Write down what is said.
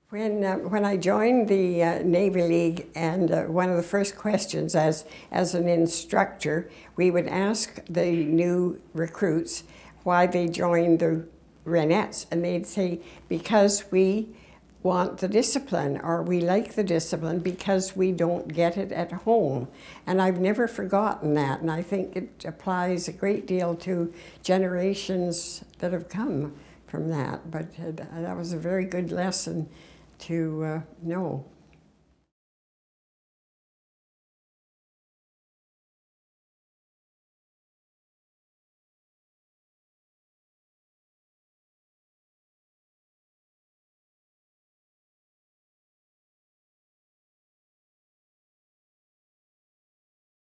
When I joined the Navy League, and one of the first questions as an instructor, we would ask the new recruits why they joined the Renettes, and they'd say, because we want the discipline, or we like the discipline because we don't get it at home. And I've never forgotten that, and I think it applies a great deal to generations that have come from that. But that was a very good lesson to know.